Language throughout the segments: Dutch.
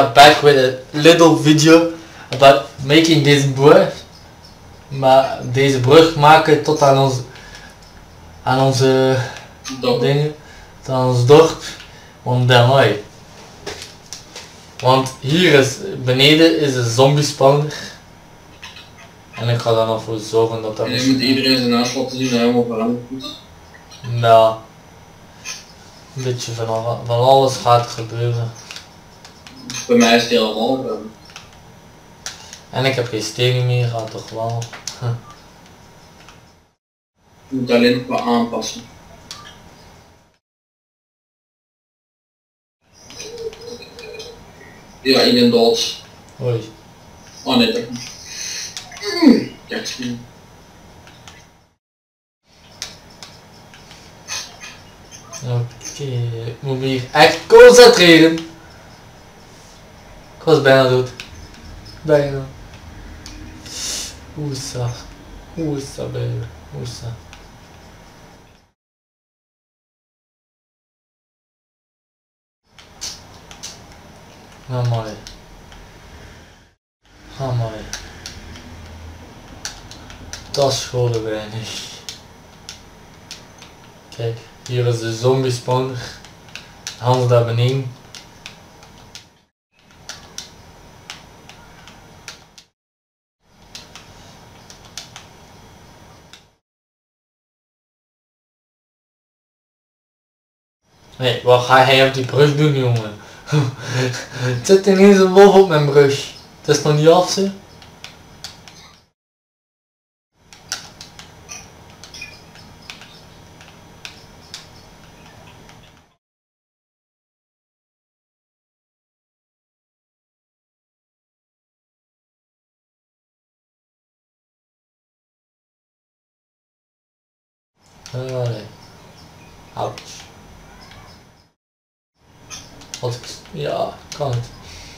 I'm back with a little video about making deze brug. Maar deze brug maken tot aan onze dingen, tot aan ons dorp. Want hier is beneden is een zombie spawner. En ik ga daar nog voor zorgen dat dat... En je moet iedereen zijn naast laten zien dat helemaal veranderd is. Ja. Een beetje van alles gaat gebeuren. Bij mij is het helemaal veranderd. En ik heb geen stenen meer, gaat toch wel. Je moet alleen wat aanpassen. Ja, in een dood. Oei. Oh nee, dat niet. Kijk eens. Oké, ik moet me hier echt concentreren. Ik was bijna dood. Bijna. Oesa. Oesa baby. Oesa. Amai. Amai. Dat scholen weinig. Kijk, hier is de zombie spawner. Handen daar beneden. Nee, wat ga hij op die brug doen, jongen? Het zit ineens een wolf op mijn brug. Het is nog niet af, zo. Allee. Ouch. Als ik... Ja, kan het.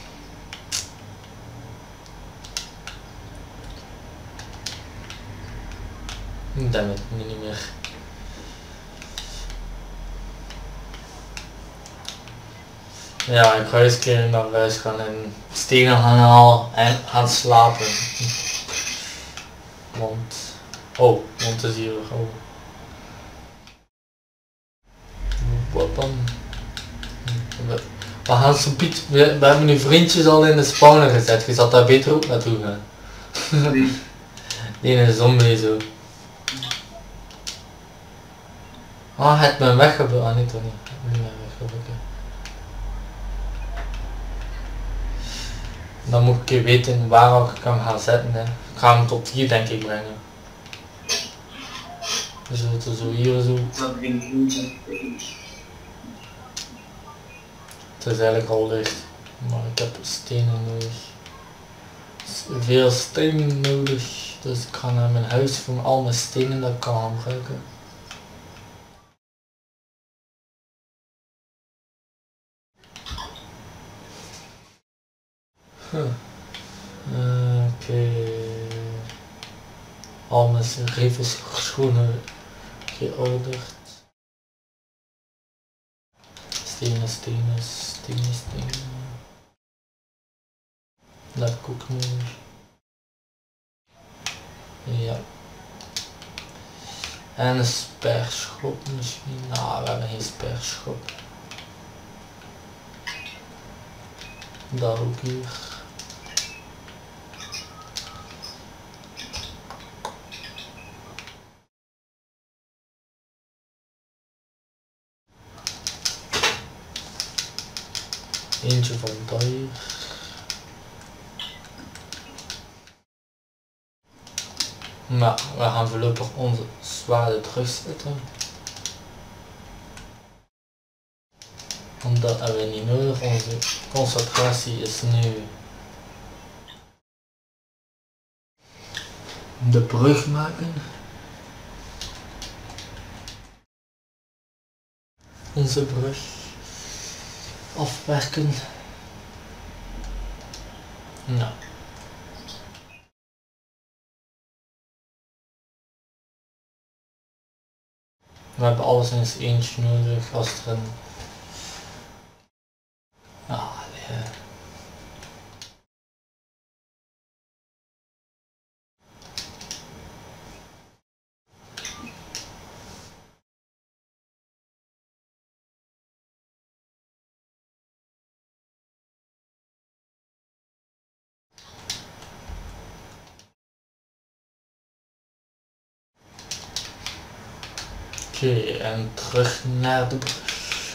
Dammit, nu niet meer. Ja, ik ga eens een keer naar huis gaan en stenen gaan halen en gaan slapen. Want het is hier gewoon. Wat dan? We gaan zo Piet, we hebben nu vriendjes al in de spawner gezet, je zat daar beter ook naartoe gaan. Die is zombie zo. Ah, het me weggebukt. Ah, niet toch niet. Niet meer weggebukt. Dan moet ik weten waar ik hem ga zetten. Hè. Ik ga hem tot hier denk ik brengen. Dus we zitten zo hier zo. Het is eigenlijk al licht. Maar ik heb stenen nodig. Veel stenen nodig. Dus ik ga naar mijn huis voor al mijn stenen dat ik kan gebruiken. Oké. Al mijn rivers schoenen georderd. Stenen. Dat heb ik ook nodig. Ja. En een sperschop misschien. Nou, we hebben geen sperschop. Daar ook hier. Eentje van daar. Maar we gaan voorlopig onze zwaarden terugzetten. Want dat hebben we niet nodig. Onze concentratie is nu de brug maken. Onze brug afwerken. Nou. We hebben alles in eens eentje nodig als er een... Ah, nee. Oké, en terug naar de brug.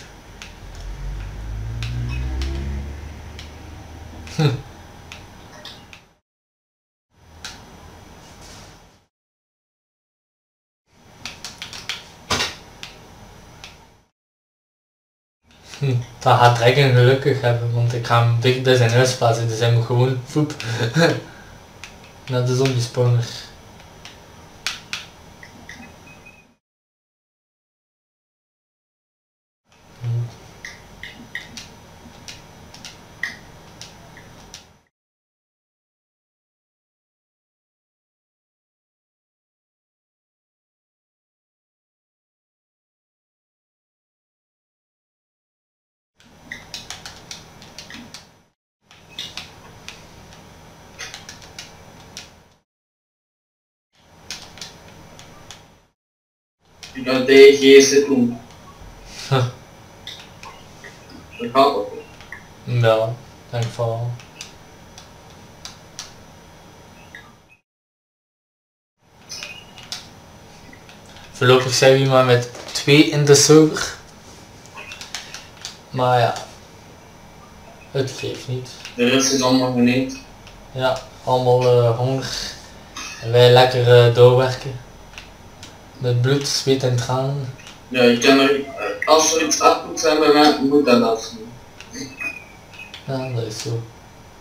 Dat gaat Dragon gelukkig hebben, want ik ga hem dicht bij zijn huis plaatsen, dus hij moet gewoon voep naar de zombie spawner. Ja, DG zit doen. Dat gaat ook. Ja, denk van wel. Voorlopig zijn we maar met 2 in de server. Maar ja, het geeft niet. De rest is allemaal geneemd. Ja, allemaal honger. En wij lekker doorwerken. Met bloed, zweet en tranen. Ja, je kan er, als er iets af moet zijn bij mij, moet dat afzien. Ja, dat is zo.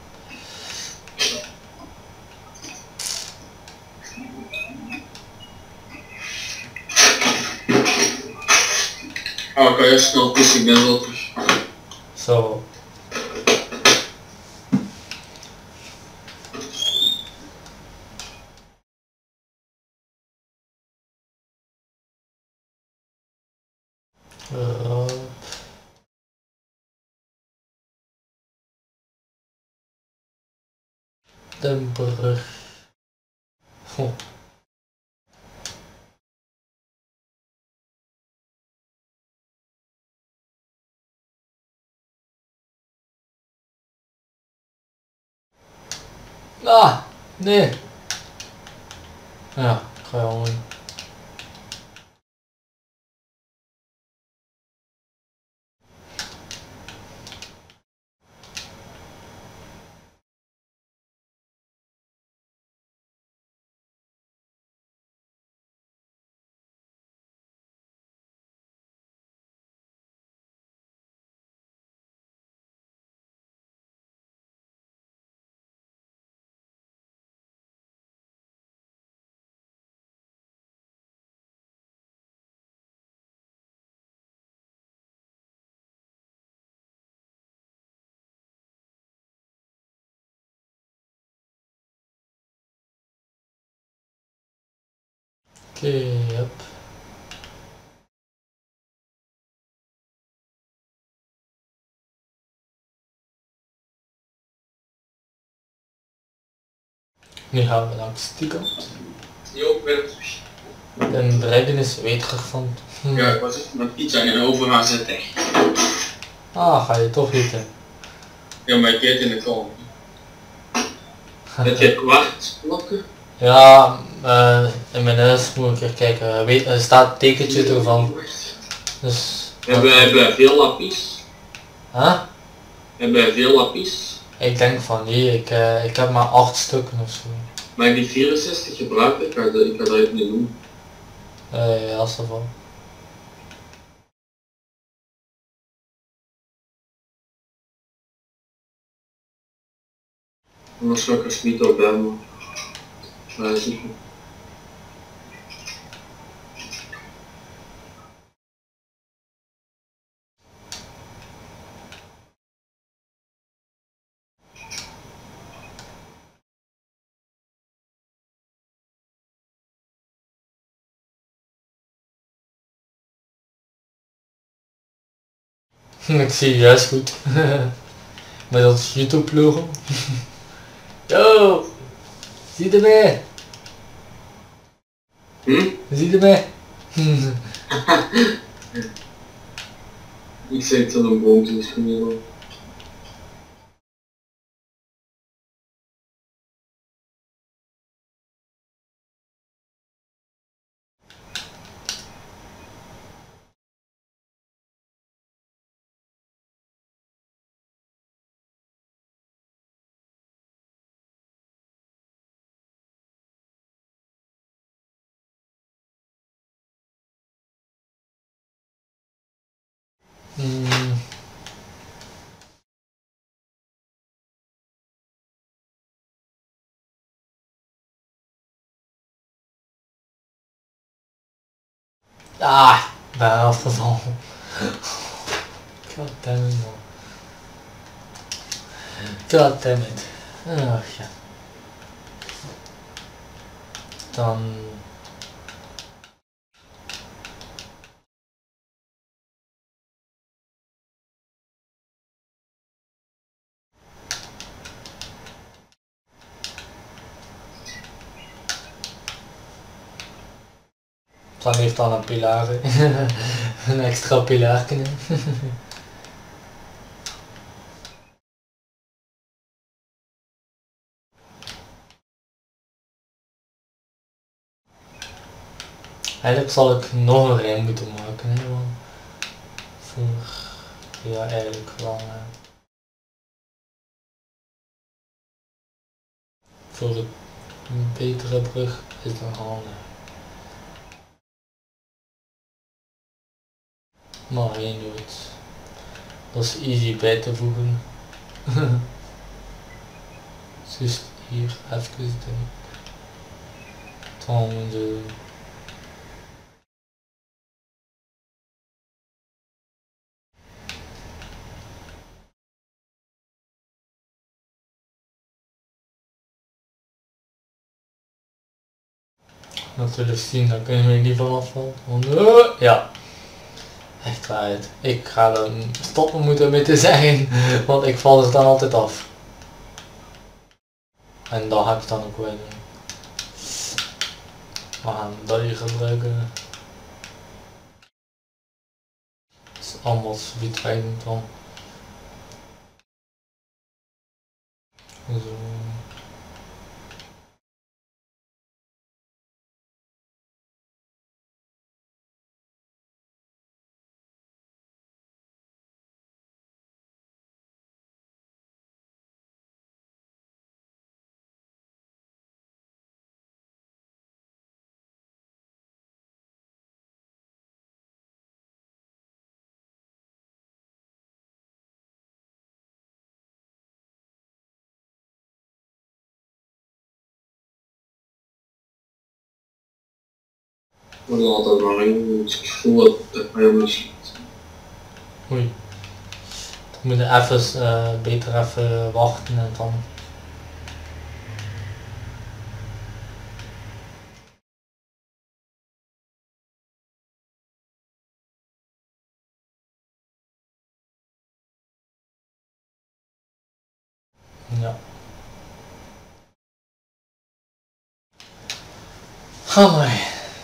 Oh, kan je snel pissen, ik ben wel terug. Zo. De brug. Oh. Ah, nee. Ja, ik ga je al in. Oké, yep. Nu gaan we langs die kant. Jo, ik ben terug. En Dragon is weterig van. Ja, ik was even met pizza in een oven gaan zitten. Ah, ga je toch eten? Ja, maar ik eet in de kool. Heb je kwartblokken? Ja, in mijn huis moet ik even kijken. Er staat een tekentje ervan. Dus. Hebben wij veel lapis? Huh? Hebben wij veel lapis? Ik denk van nee, ik heb maar 8 stukken of zo. Maar die 64 gebruiken, ik ga dat even niet doen. Ja, dat is ervan. Anders ga ik er niet op bij me. Maar dat is niet goed. Ik zie je juist goed. Met dat YouTube logo. Yo! Zie je mij? Zie je mij? Ik zit aan een boom, dus gemiddeld. Ah, ik ben afgevallen. God damn it man. God damn it. Ach ja. Dan... Dan heeft dan een pilaar. Een extra pilaar in. Eigenlijk zal ik nog een rij moeten maken, hè, want voor, ja eigenlijk wel. Voor een betere brug is het handig. Maar één doet. Dat is easy bij te voegen. Dus hier even de tanden. Natuurlijk zien, dan kunnen we er niet vanaf vallen. Ja. Echt waar het. Ik ga er stoppen moeten met te zeggen, want ik val er dan altijd af. En dat heb ik dan ook wel. We gaan dat hier gebruiken. Het is allemaal zoiets dan. Zo. We laten maar in, dus ik voel dat het helemaal schiet. Oei. Dan moet je even, beter even wachten en dan... Ja. Amai.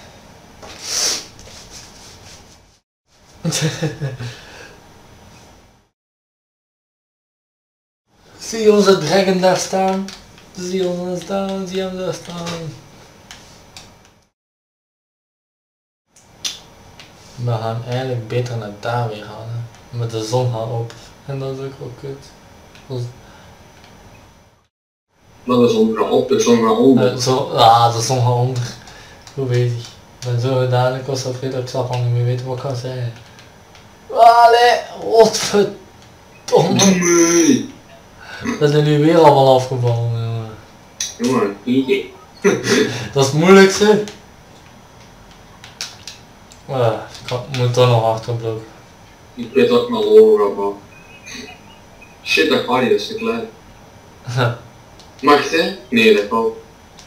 Zie onze dragon daar staan. Zie ons daar staan, zie hem daar staan. We gaan eigenlijk beter naar daar weer gaan. Hè. Met de zon gaat op. En dat is ook wel kut. Maar de zon gaat op, de zon gaat onder. De zon gaat onder. Hoe weet ik. Ik ben zo gedaan, ik was zo vrede dat ik zelf al niet meer weet wat ik ga zeggen. Allee, godverdomme. Nee. Dat is nu weer allemaal afgevallen, jongen. Jongen, hier. Dat is het moeilijkste. Ik moet toch nog achterblokken. Ik weet dat ik maar lopen ga. Shit, dat gaat niet, dat is te klein. Mag het, hè? Nee, dat valt.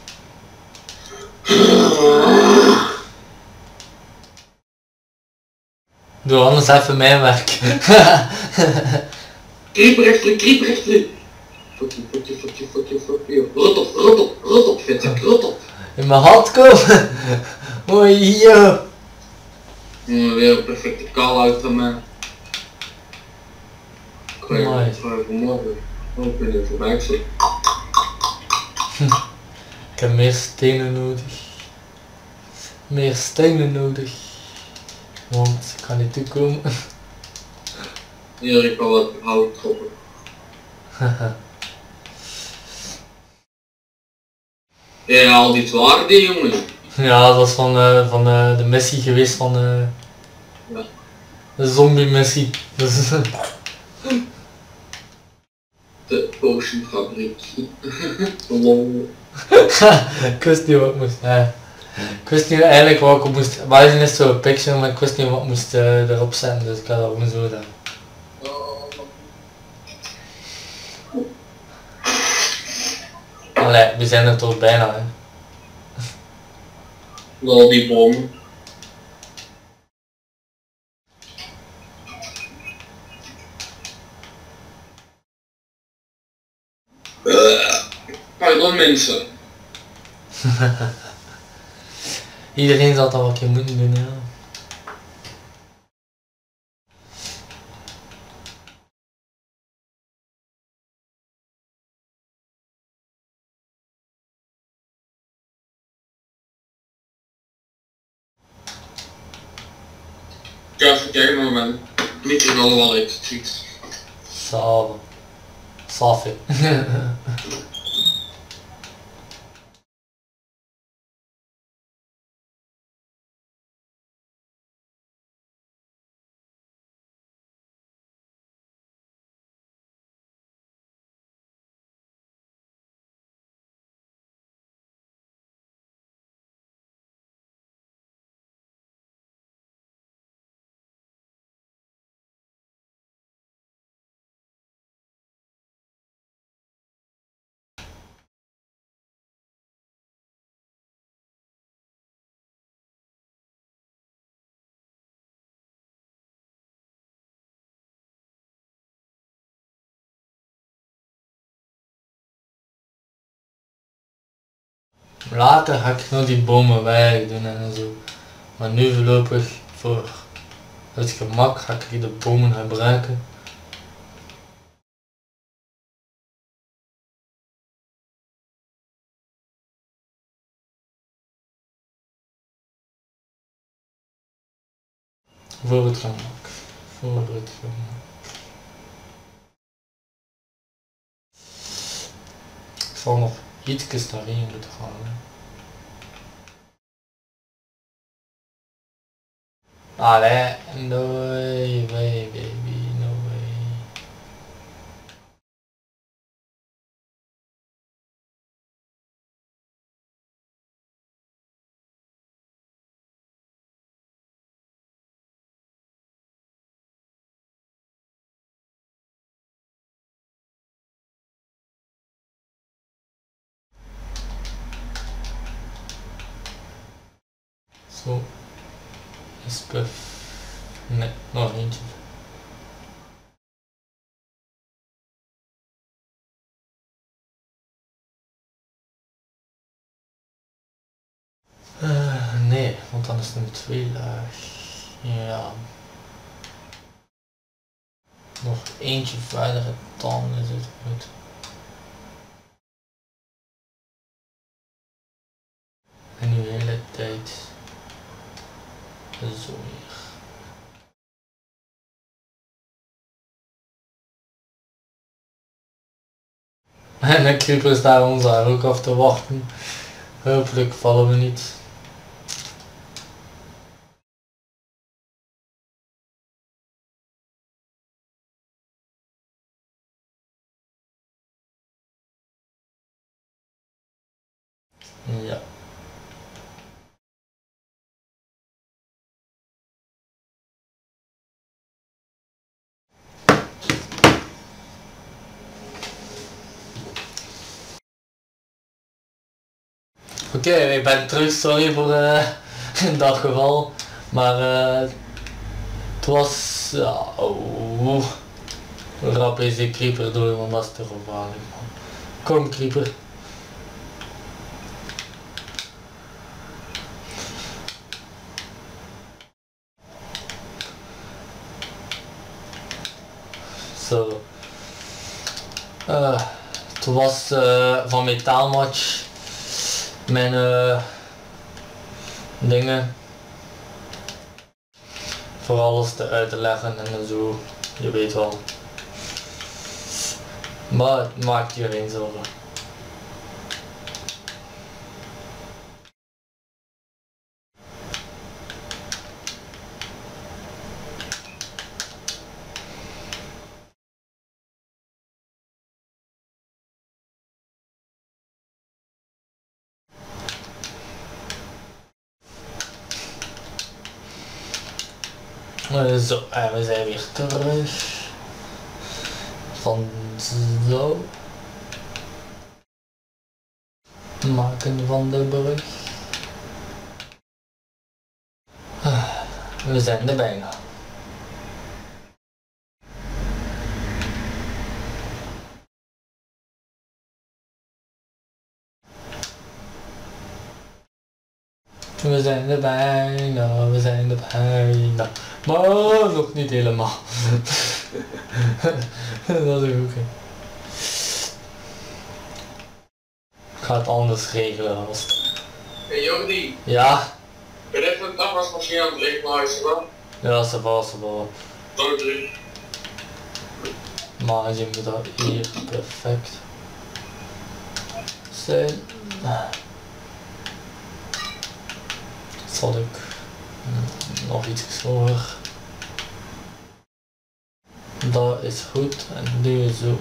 Doe anders even mijn werk. Creeper rechter. Fuck you. Rot op, vetzak, rot op. In mijn hand komen. Hoi, yo. Weer een perfecte call uit van mij. Ik weet Mooi. niet waar ik vanmorgen. Ik ben er voorbij gezet. Ik heb meer stenen nodig. Want ik kan niet toekomen. Hier, ik kan wat hout troppen. Ja, al die zwaarden, jongen. Ja, dat was van de missie geweest van... Ja. De zombie missie. Dus de potionfabriek. Lol. ik wist niet wat ik moest. Ik wist niet eigenlijk wat ik moest. Maar is zo'n picture, maar ik wist niet wat ik moest erop zetten, dus ik had dat gewoon zo gedaan. Allee, we zijn er toch bijna, hè. Lol, die bomen. Pardon mensen. Iedereen zal dat wat je moeten doen, ja. Ik ga even kijken naar mijn meeting allemaal uit tweets. Zo. Safi. Later ga ik nog die bomen weg doen en zo. Maar nu voorlopig voor het gemak ga ik de bomen gebruiken. Voor het gemak. Voor het gemak. Ik zal nog iets daarin moeten gaan. Hè. Allee, no way, baby, no way. Zo. Is perfect. Nee, nog eentje. Nee, want dan is het een 2 laag. Ja. Nog eentje verder en dan is het goed. En nu de hele tijd zo hier. En de creepers daar ons daar ook af te wachten. Hopelijk vallen we niet. Ja. Oké, ik ben terug, sorry voor dat geval. Maar het was... Ja, rap is die creeper door, want dat is te gevaarlijk, man. Kom creeper. Zo. Het was van metaalmatch. Mijn dingen. Voor alles te uit te leggen en zo. Je weet wel. Maar het maakt je geen zorgen. Zo, en we zijn weer terug. Van zo. Maken van de brug. We zijn er bijna. We zijn er bijna, we zijn er bijna. Maar nog niet helemaal. Dat is ook. Ik ga het anders regelen als. Hey Jordi. Ja? Ben je even een afwasmachine aan het leegmaken, man? Ja, ze was wel. Dank je. Maar je moet dat hier perfect zijn. Zal ik nog iets hoger. Dat is goed en nu zo.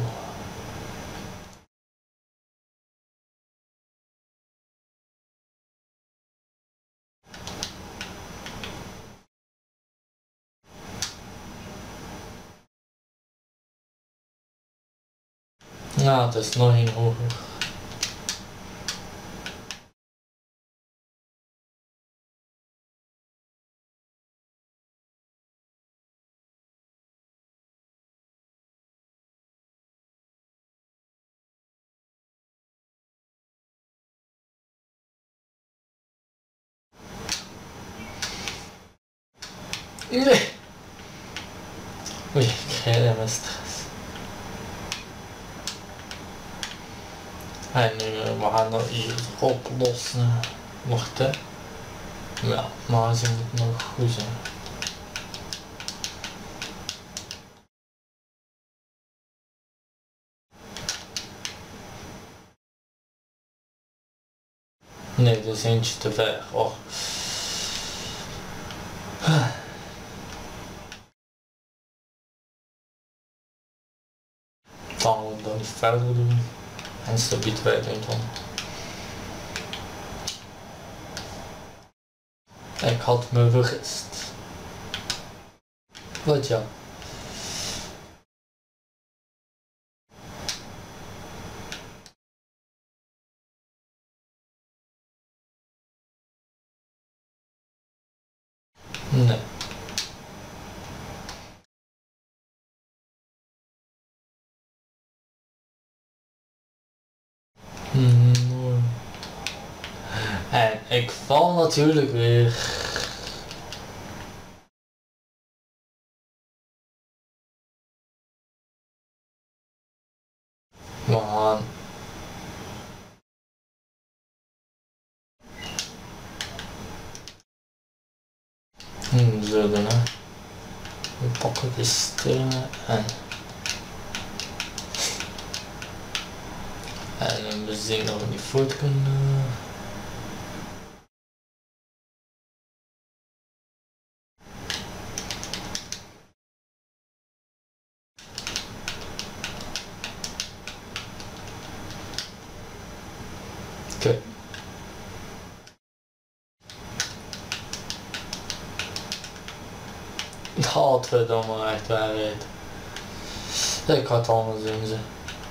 Ja, het is nog een hoger. Nee. Oei, ik krijg helemaal stress. En nu, we gaan dat hier oplossen. Wacht hè. Ja, maar ze moet nog goed zijn. Nee, dat is eentje te ver. Oh. Dan moet ik dat niet verder doen. En stabiet wij doen dan. Ik had me vergist. Wat ja. Nee. En ik val natuurlijk weer. We gaan. Zo doen hè. We pakken de stenen en we zien dat we niet voort kunnen. Oké. Godverdomme, echt waarheid. Ik had het anders doen ze.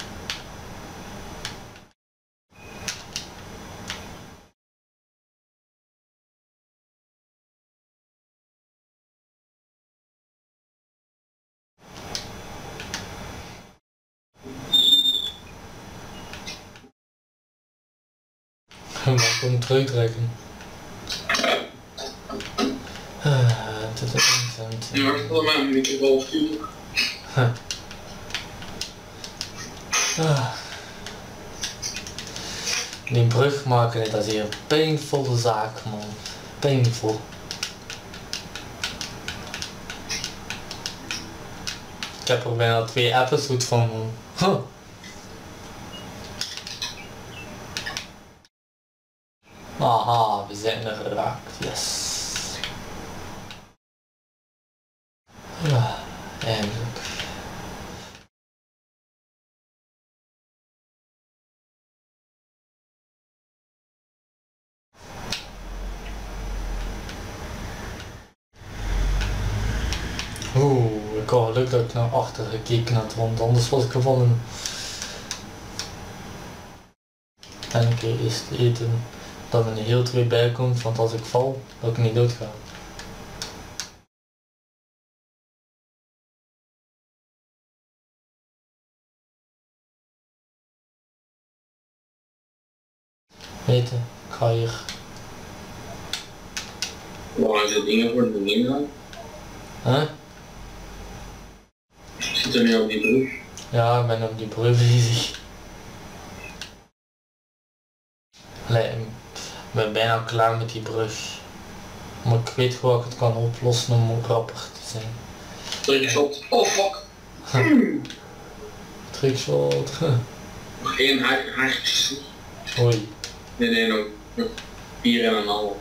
Maar ik moet terugtrekken. Je mag het wel met een microfoon sturen. Die brug maken, dat is hier een pijnvolle zaak man. Pijnvol. Ik heb er bijna 2 episodes van. Aha, we zijn er geraakt, yes. Ja, eindelijk. ik had geluk dat ik naar achter gekeken had, want anders was ik gevallen. En ik eerst eten dat mijn heel twee bij komt, want als ik val, dat ik niet dood ga. Weet je, ik ga hier. Waar zijn dingen voor de dingen aan? Huh? Zit er nu op die brug? Ja, ik ben op die brug bezig. Allee, ik ben bijna klaar met die brug. Maar ik weet gewoon dat ik het kan oplossen om rapper te zijn. Trickshot. Oh fuck! Trickshot. Geen haartjes. Oei. Nee, nog 4 en een half.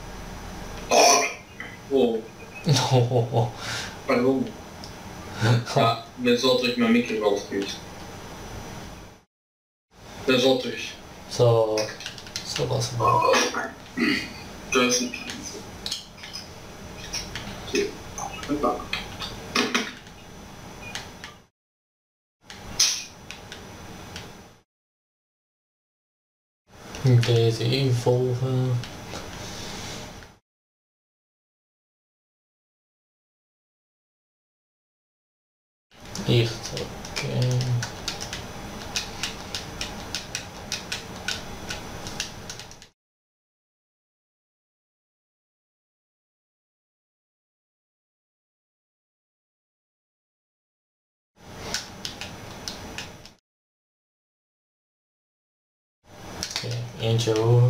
Oh. Oh. Pardon. Ja, ik ben zo terug mijn microfoon geweest. Ik ben zo terug. Zo was het wel. Dus. Deze involven. Hier, oké. Eentje hoger.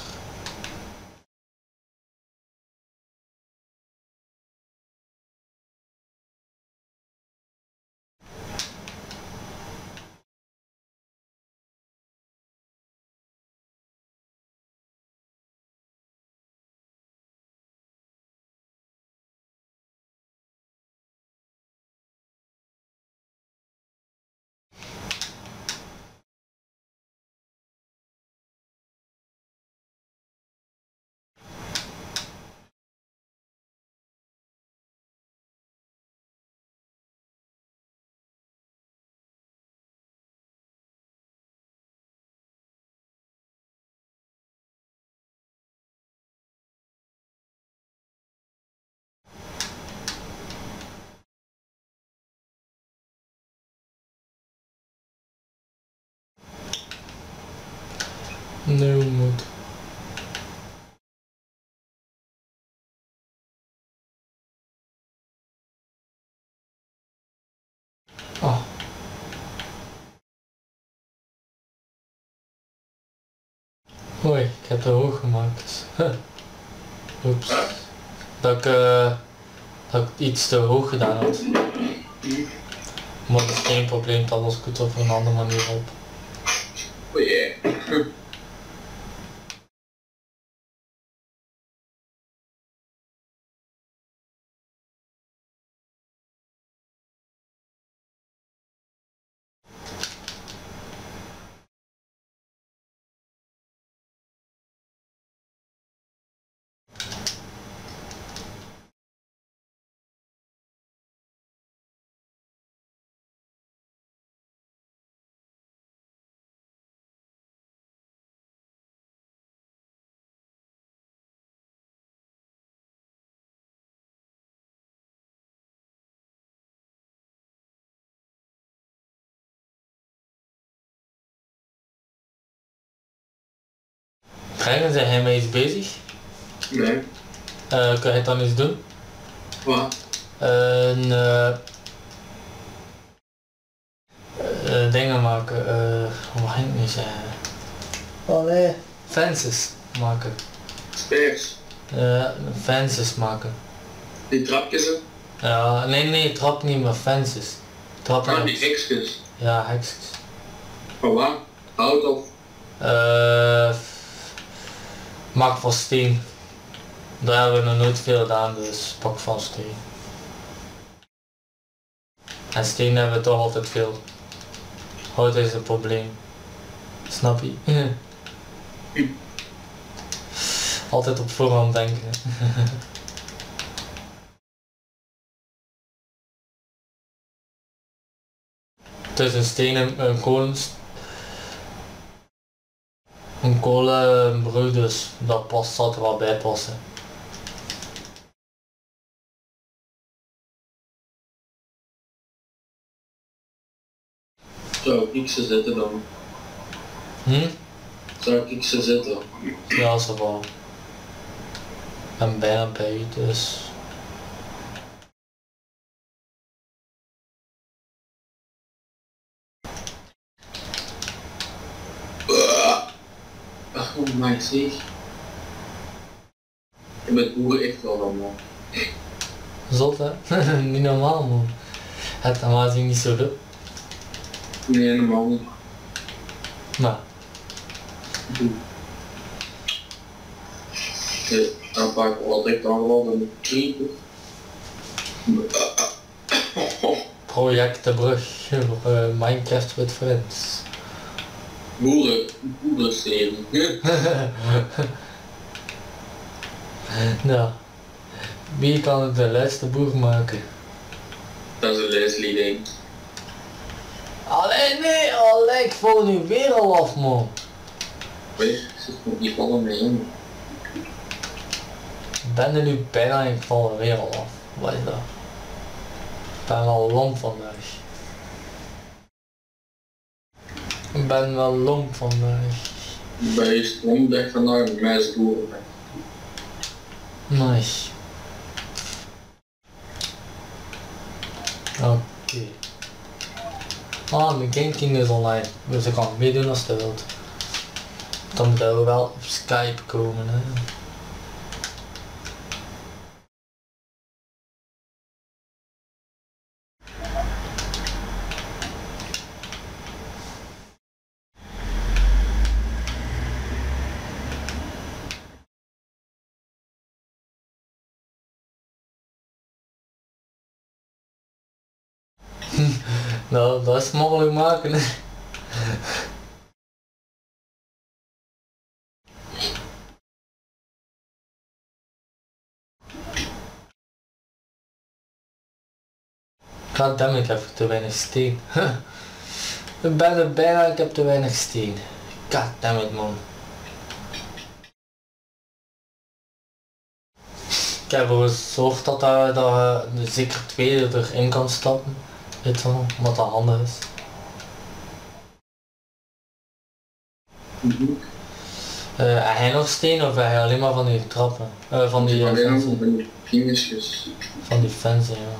Nu moet. Ah. Hoi, ik heb het hoog gemaakt. Oeps. Dat ik iets te hoog gedaan had. Maar dat is geen probleem, dan los ik het op een andere manier op. Oh yeah. Brengen zijn hij mee iets bezig? Nee. Kan je het dan eens doen? Wat? Dingen maken, wat ging ik nu zeggen? Oh nee. Fences maken. Stairs. Fences maken. Die trapjes hè? Ja, nee, trap niet, maar fences. Trap Ah, die hekjes. Ja, hekjes. Van waar? Hout of? Maak van steen. Daar hebben we nog nooit veel gedaan, dus pak van steen. En steen hebben we toch altijd veel. Hout is een probleem. Snap je? Altijd op voorhand denken. tussen steen en een kolenbrug, dus dat zal er wel bij passen. Zou ik ze zitten dan? Zou ik ze zitten? Ja, zo wel. Ik ben bijna bij, dus... Oh my zeg. Je bent boeren echt wel dan man. Zot hè? Niet normaal man. Het normaal gezien niet zo doen. Nee, normaal niet. Maar. Dan pak ik wel direct aangeland en creeper. Projectenbrug voor Minecraft with friends. Boerenserie. Nou, wie kan het de laatste boer maken? Dat is een Leslie ding. Allee nee, allee, ik val nu weer al af man. Weet je, zit nog niet vallen mee in. Ik ben er nu bijna en ik val er weer al af. Wat is dat? Ik ben wel lomp vandaag. Ik ben wel lomp vandaag. Bij je stroomdek vandaag met mij is het boeren. Nice. Oké. Ah, mijn Game King is online, dus ik kan meedoen als je wilt. Dan moet je wel op Skype komen hè. Nou, dat is mogelijk maken hè. Goddammit, ik heb te weinig steen. Ik ben er bijna, ik heb te weinig steen. Goddammit man. Ik heb ervoor gezorgd dat je zeker 2 erin kan stappen. Weet je wel, wat dat handig is. Heb hij nog steen of heb hij alleen maar van die trappen? Van die vingertjes. Van die fancy, ja.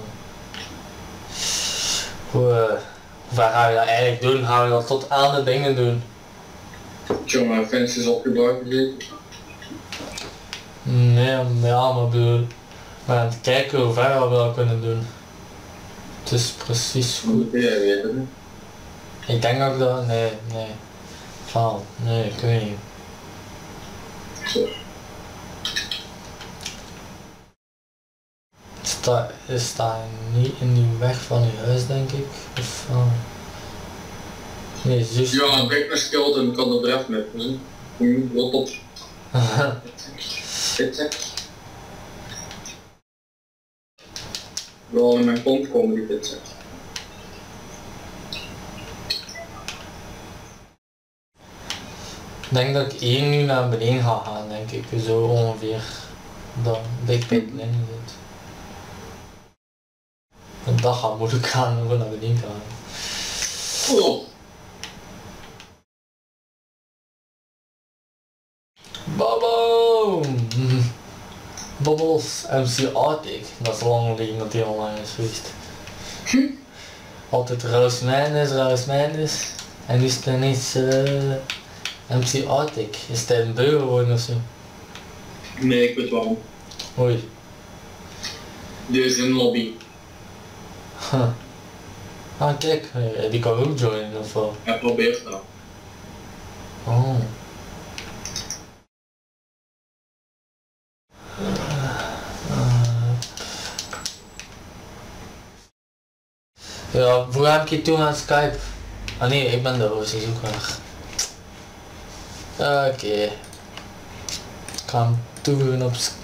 Hoe ver ga je dat eigenlijk doen? Ga je dat tot aan de dingen doen? Tja, mijn fans is opgebouwd gezeten. Nee, ja, maar bedoel, maar aan het kijken hoe ver we dat kunnen doen. Het is precies goed. Ja, weet het niet. Ik denk dat ik dat, nee. Faal, nee, ik weet niet. Zo. Is dat niet in die weg van je huis denk ik? Of, nee, zus. Ja, een bek naar schild en kan er eraf met. Wat op. Pitzak. Wel in mijn kont komen die pitzak. Ik denk dat ik hier nu naar beneden ga gaan, denk ik. Zo ongeveer. Dat dicht bij het lijn zit. En dat gaat moeilijk gaan om naar beneden te gaan. Oh. Baboom! Bubbles MC Arctic. Dat is lang geleden dat hij online is geweest. Altijd Roos Madness. En nu is het ineens MC Arctic. Is het een beu geworden ofzo? Nee, ik weet waarom. Oei. Dit is een lobby. Huh. Ah kijk, die kan ook joinen of wel? Hij probeert dat. Oh. Ja, hoe heb ik je toen aan Skype? Ah nee, ik ben de host, is ook weg. Oké. Ik ga hem toevoegen op Skype.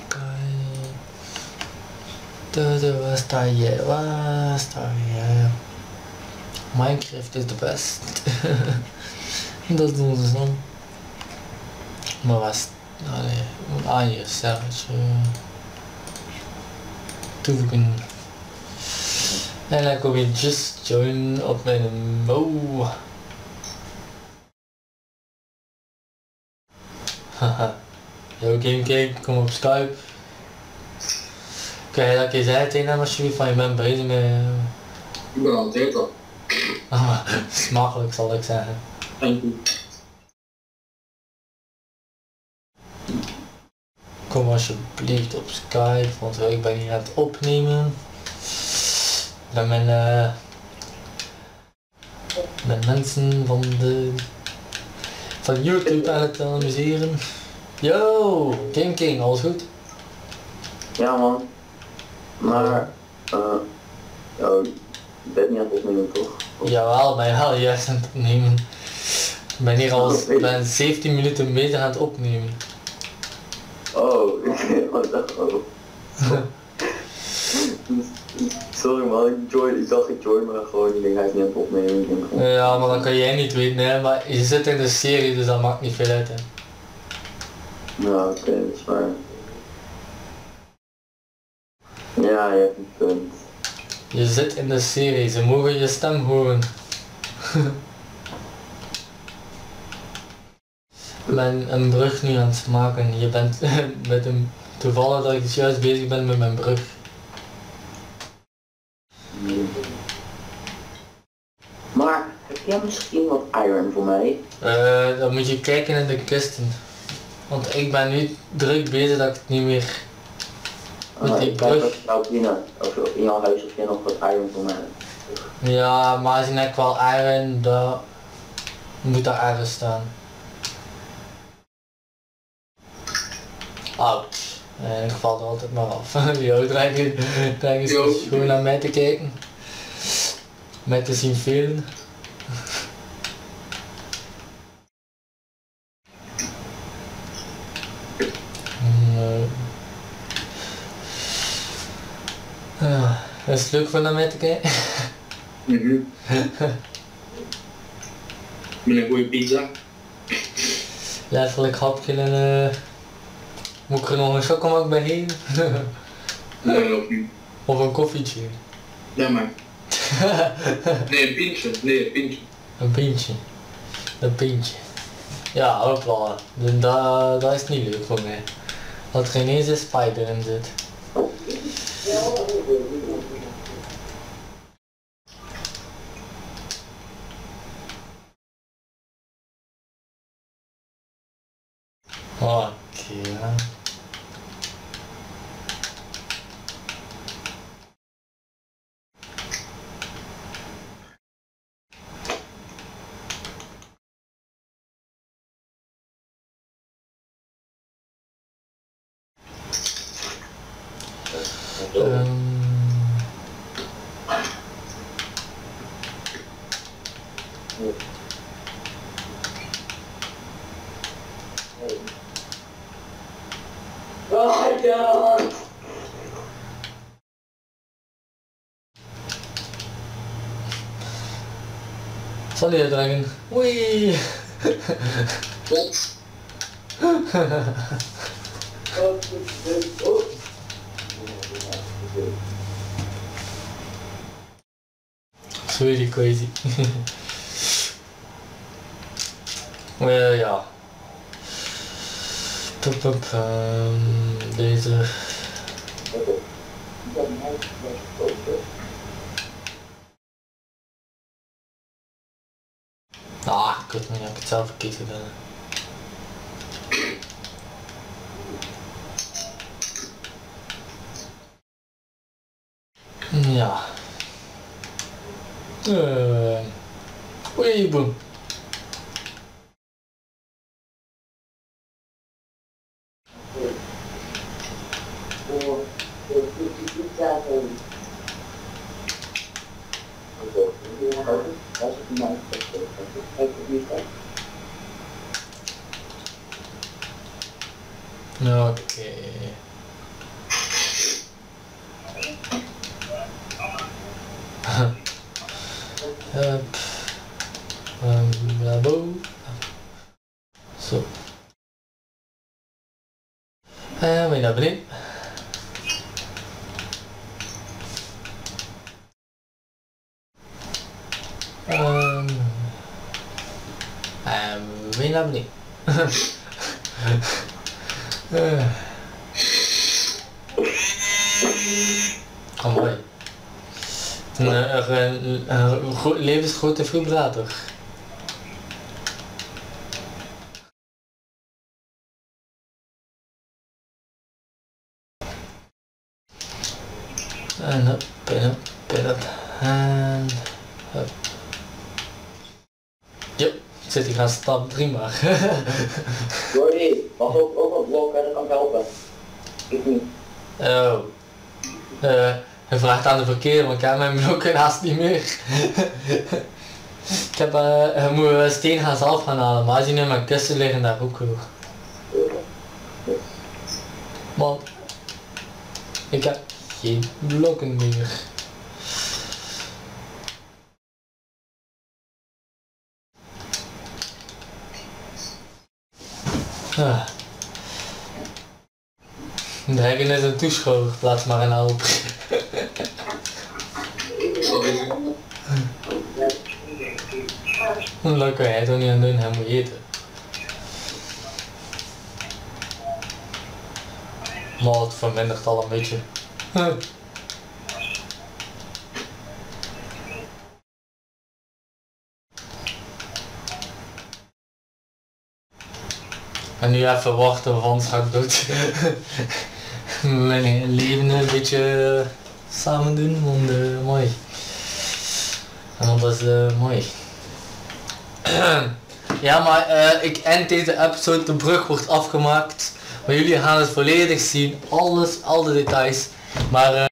Waar sta je? Minecraft is de best. Dat doen ze dan. Maar was aan je servers toevoegen. En dan kom je just join op mijn Mo. Haha. Yo GameKing, kom op Skype. Kan je dat keer zeggen tegen hem alsjeblieft van je bent bezig met... Ik ben altijd al. Smakelijk zal ik zeggen. Dank u. Kom alsjeblieft op Skype, want ik ben hier aan het opnemen. Ik ben met mensen van YouTube aan het amuseren. Yo, GameKing, alles goed? Ja man, maar je bent niet aan het opnemen toch? Jawel, ben je wel juist aan het opnemen. Ik ben hier al 17 minuten bezig aan het opnemen. Oh, ik dacht oh. Sorry man, ik dacht ik join maar gewoon, ik denk hij is niet aan het opnemen. Ik denk gewoon... Ja, maar dat kan jij niet weten, hè. Maar je zit in de serie, dus dat maakt niet veel uit, hè. Ja, oké, dat is waar. Ja, je hebt een punt. Je zit in de serie, ze mogen je stem horen. Ik ben een brug nu aan het maken. Je bent met een toevallig dat ik dus juist bezig ben met mijn brug. Maar heb jij misschien wat iron voor mij? Dan moet je kijken in de kisten. Want ik ben nu druk bezig dat ik het niet meer... Met die brug. In jouw huis of je nog wat iron voor mij? Ja, maar als je net wel iron, dan moet daar ergens staan. Ouch. Ik val er altijd maar af. Yo, dreig eens gewoon naar mij te kijken. Mij te zien velen. Is het leuk voor naar mij te kijken? Met een goede pizza. Letterlijk hapje en moet ik er nog een chocomelk bij heen? Nee, nog niet. Of een koffietje? Ja maar. Nee, een pintje. Nee, een pintje. Een pintje. Een pintje. Ja, hopla. Dat is niet leuk voor mij. Dat er ineens een spider in zit. Oké. Oh my god! Zal je dragen? Wee! Wat? Really crazy. Well, ja. Deze. Ah, kut me, ik heb het zelf verkeerd gedaan. Ja. Oei, boem. Oké. naar beneden. Weer naar beneden. Oh mooi. Een levensgrote vibrator. En hup, en hup. Yep, zit ik aan stap 3 maar. Jordi, mag ook een blok en dan kan ik helpen. Ik niet. Oh. Hij vraagt aan de verkeer, want ik heb mijn blokken haast niet meer. Ik heb, moet steen gaan zelf gaan halen, maar als je nu mijn kussen liggen daar ook hoor. Man, ik heb geen blokken meer. De heggen is een toeschouwer, plaats maar een help. Dat kan jij toch niet aan doen, hij moet eten. Maar het vermindert al een beetje. En nu even wachten of anders ga ik dood. Mijn leven een beetje samen doen, want mooi. En dat is mooi. Ja, maar ik eind deze episode, de brug wordt afgemaakt. Maar jullie gaan het volledig zien, alles, al de details. Maar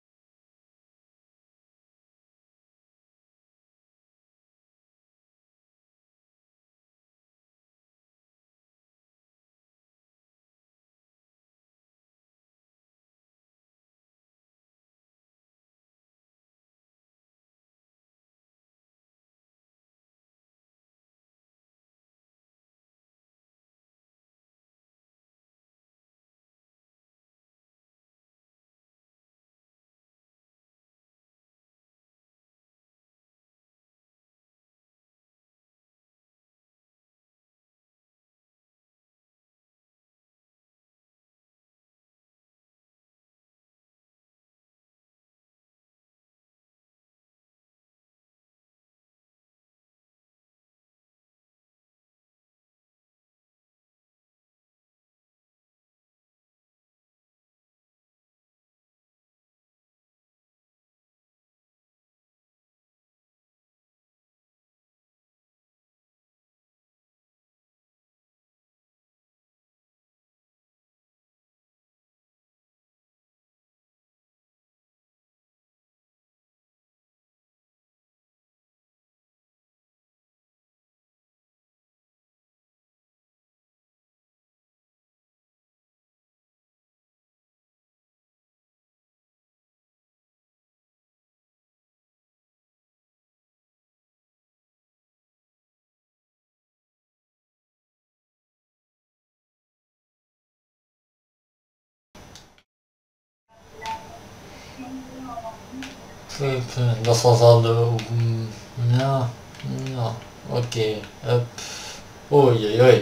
dat was al de... ja, oké. Oei, oei.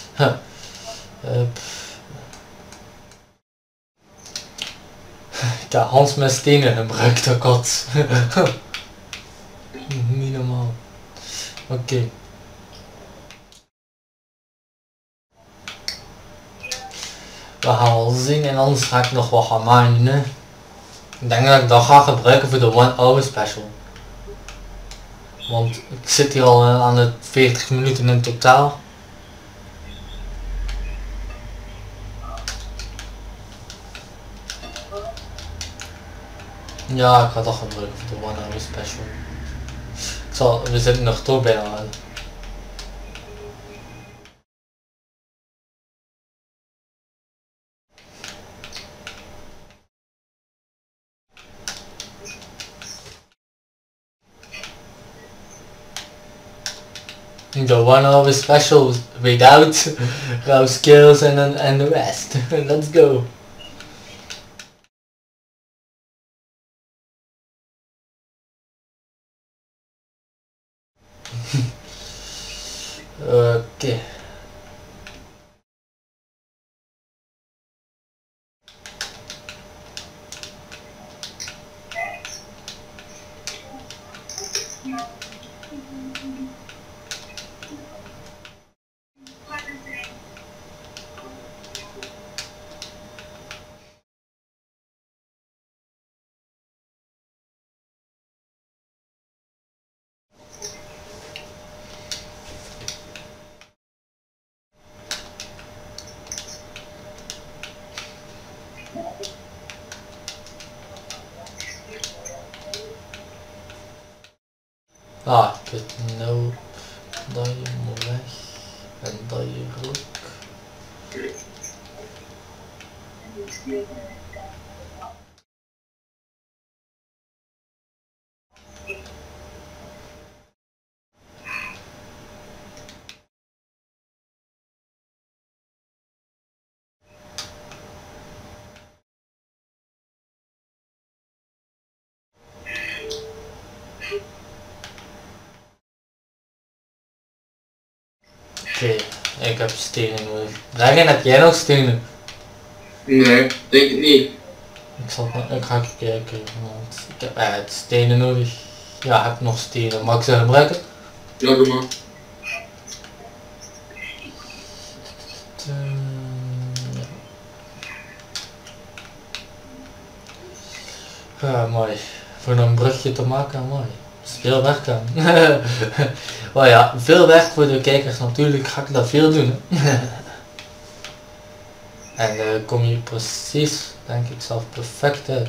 Ik heb Hans met stenen gebruikt, dat kat. Niet normaal. Oké. We gaan wel zien en anders ga ik nog wat gaan maken. Hè. Ik denk dat ik dat ga gebruiken voor de 1 hour special. Want ik zit hier al aan de 40 minuten in totaal. Ja, ik ga dat gebruiken voor de 1 hour special. We zitten nog toch bijna aan. The 1 hour special without raw skills and the rest. Let's go. Oké. Ah, kut, nope. Dat je moet weg. En dat je ook. Oké, ik heb stenen nodig. Dragen, heb jij nog stenen? Nee, denk ik niet. Ik ga even kijken, want ik heb echt stenen nodig. Ja, ik heb nog stenen. Mag ik ze gebruiken? Ja, doe maar. Ja, mooi. Voor een brugje te maken, mooi. Dat is veel werk aan. Maar ja, veel werk voor de kijkers natuurlijk, ga ik dat veel doen. En kom je precies, denk ik zelf, perfect uit.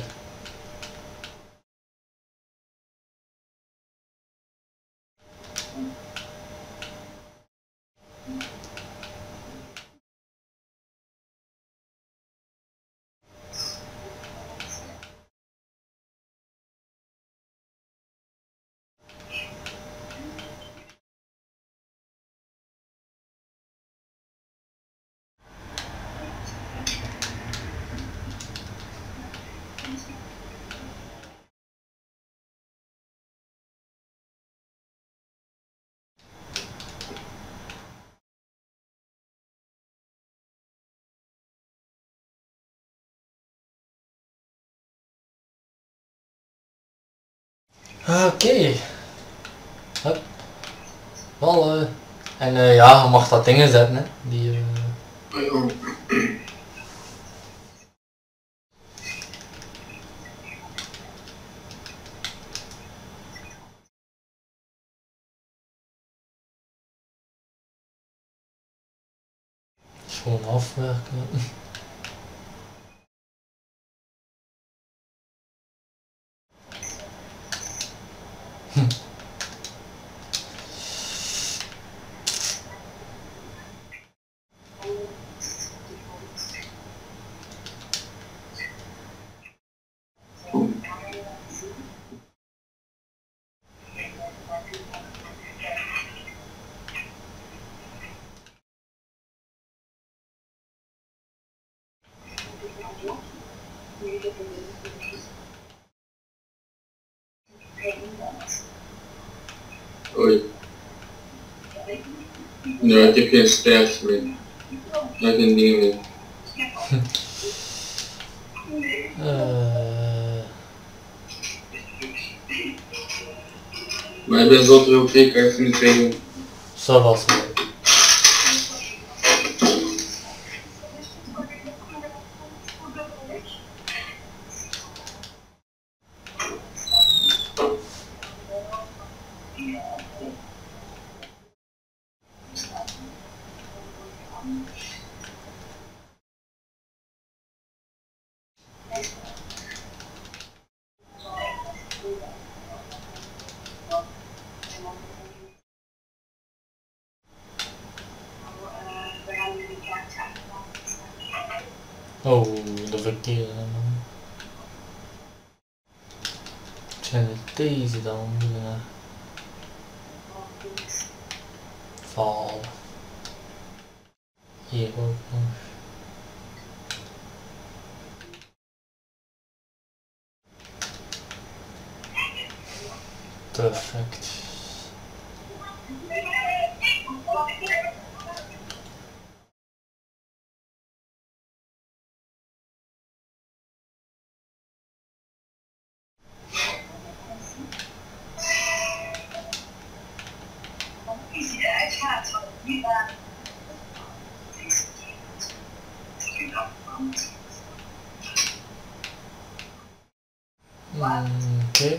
Oké. Hup. Wel, en ja, je mag dat dingen zetten, hè. Die, gewoon afwerken. Oei. Nee, ik heb geen stijfs meer. Ik heb geen dingen meer. Maar ik ben zo terug, ik kan even niet doen. Zo was het. Oh, de verkeerde. Zijn het deze dan? Val. Hier ook nog. Perfect. Oké.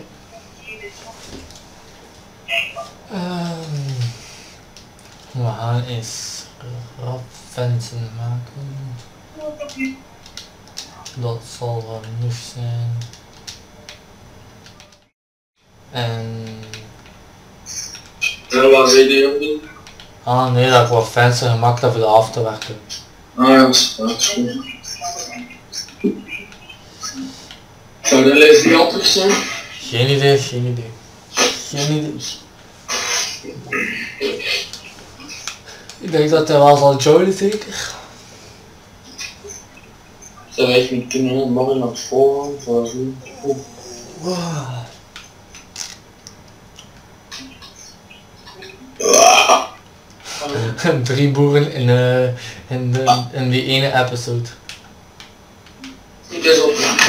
We gaan eens rapvensen maken. Dat zal wel genoeg zijn. En... En wat zei die op doen? Ah nee, dat ik wat vensen gemaakt heb voor de af te werken. Ah ja, dat is goed. Zou de les die altijd zijn? Geen idee, geen idee. Geen idee. Ik denk dat hij wel zal joinen zeker. Zou echt niet kunnen morgen naar school gaan, zo. Wow. Drie boeren in die ene episode. Het is op.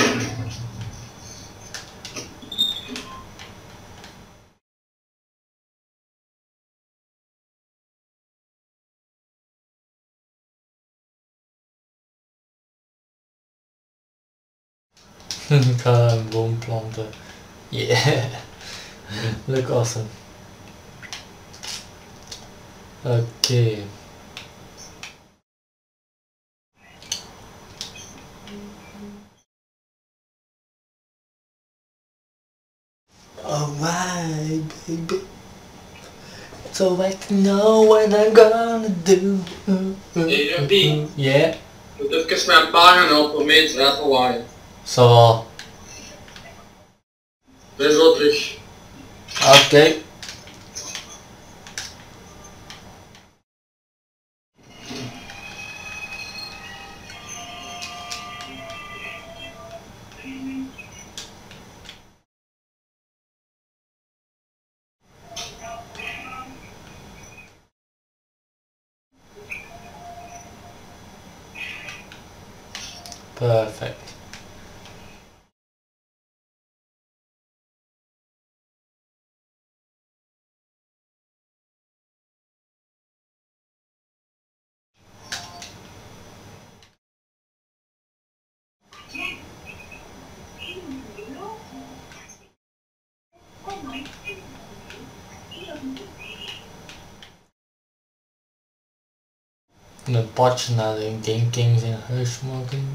Ik ga een boom planten. Yeah. Look awesome. Oké. Alright, baby. So I can know what I'm gonna do. Hey, Ruby. Yeah. Moet even mijn pa gaan helpen, mensen, even waaien. Zo wel. Ben zo terug. Oké. Perfect. Een padje naar de Game Kings in huis maken.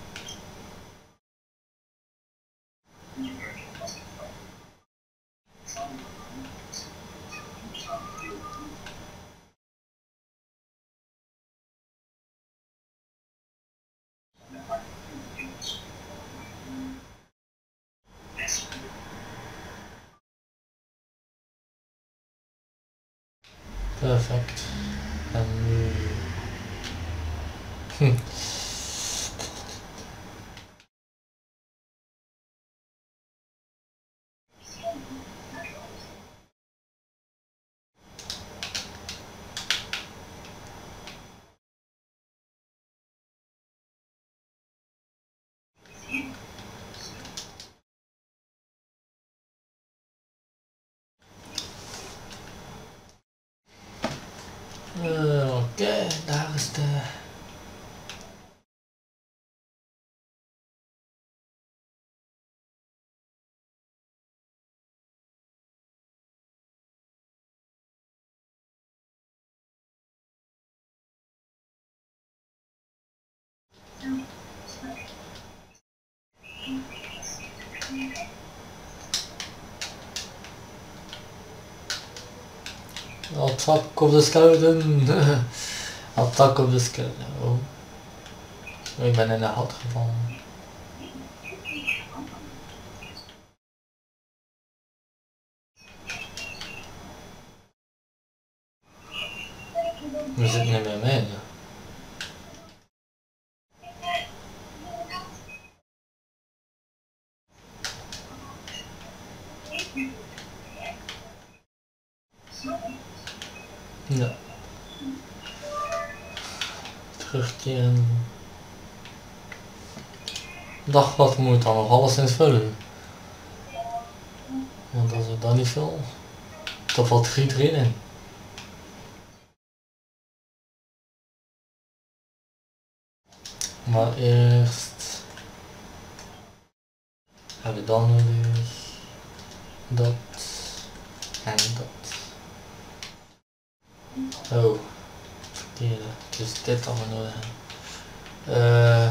Perfect. En nu... Oké, daar is de... Attack of the skeleton. Attack of the skeleton. Oh. Ik ben in de hout gevallen. We zitten niet meer mee. Ja. Terugkeren. Dag, wat moet dan nog alleszins vullen? Want als ik dat niet vul, dan valt er geen in. Maar eerst hebben we dan nodig dat en dat. Oh, verkeerde. Dus dit allemaal nodig hebben.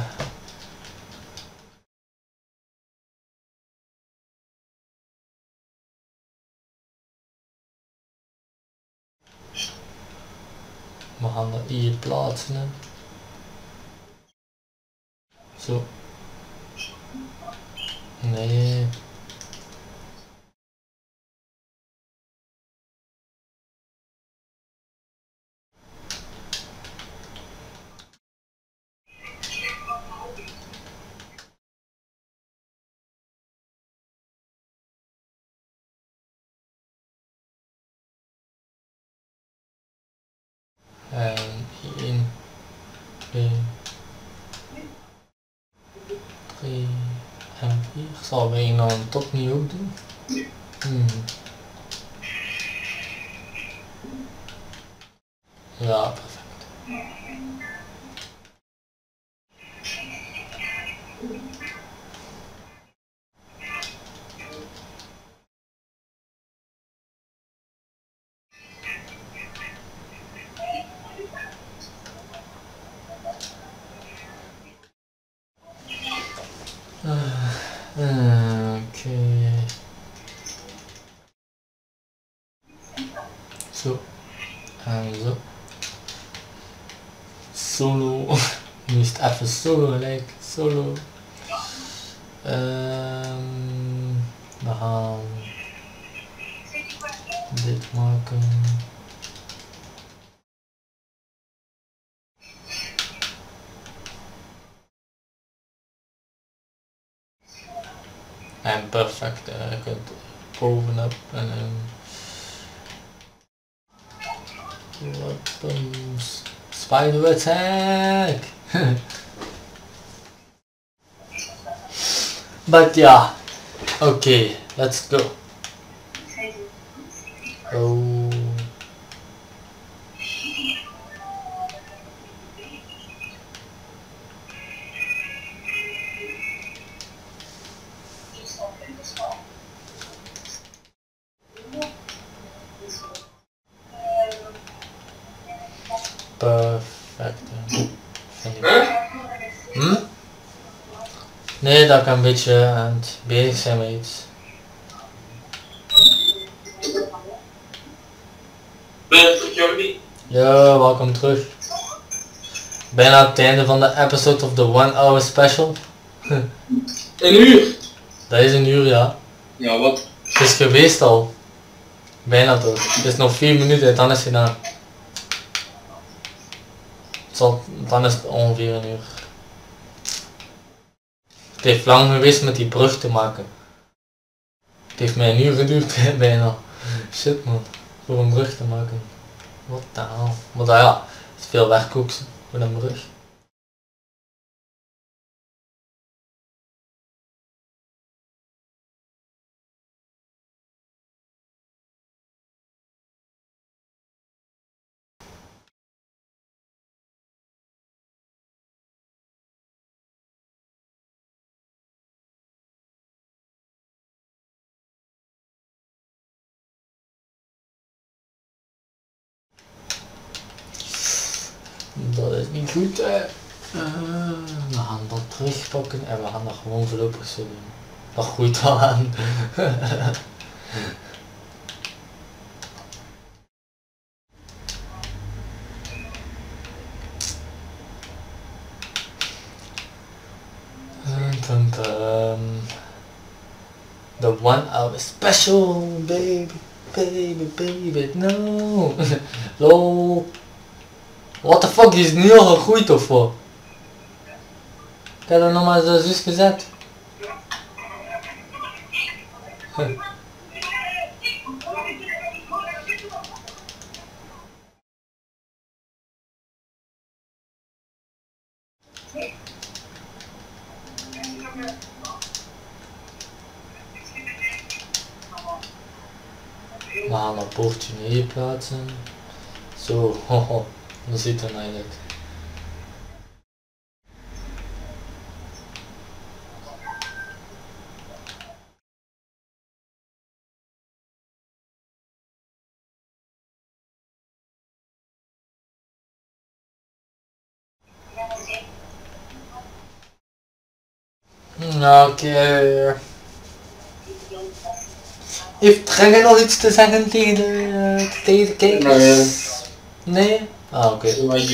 We gaan dat hier plaatsen. Zo. Nee. En 1, 2, 3 en 4. Zal we een dan toch niet ook doen? Ja, perfect. Oké. Zo. En zo. Solo. Nu is het even solo gelijk. Solo. We gaan dit maken. En perfect, je kunt bovenop en weapons, spider attack. But yeah, okay, let's go. Oh. Perfect. Nee, dat ik een beetje aan het bezig zijn met iets. Ben je terug, Jordi? Yo, welkom terug. Bijna aan het einde van de episode of the 1 hour special. Een uur? Dat is een uur, ja. Ja, wat? Het is geweest al. Bijna toch. Het is nog 4 minuten en dan is het gedaan. Dan is het ongeveer een uur. Het heeft lang geweest met die brug te maken. Het heeft mij een uur geduurd bijna. Shit man, voor een brug te maken. Wat de hel. Maar dat, ja, het is veel werk ook voor een brug. Dat is niet goed hè. We gaan dat terugpakken en we gaan dat gewoon voorlopig zo doen. Dat groeit wel aan. The 1 hour special, baby, baby, baby, no. Lol. What the fuck, is het nu al gegroeid of wat? Ik heb er nog maar zo zus gezet. We gaan dat poortje hier plaatsen. Zo, hoho, hoe ziet het nou uit? Oké. Heeft Renger nog iets te zeggen tegen de kijkers? Nee? Ah, oké.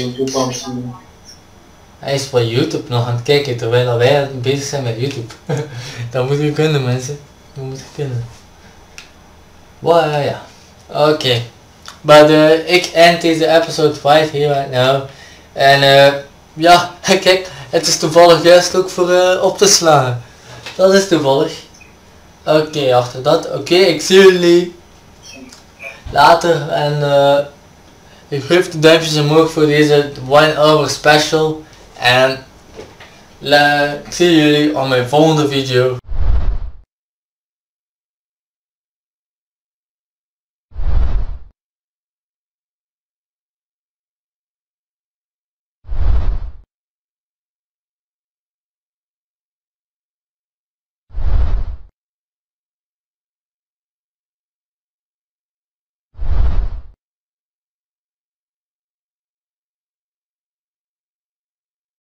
Hij is voor YouTube nog aan het kijken terwijl wij bezig zijn met YouTube. Dat moet je kunnen, mensen. Dat moet je kunnen. Wow, ja. Oké. Maar ik eind deze episode 5 hier right now. En ja, kijk, het is toevallig juist ook voor op te slaan. Dat is toevallig. Oké, achter dat. Oké, ik zie jullie later. En ik geef de duimpjes omhoog voor deze 1 hour special. En ik zie jullie op mijn volgende video.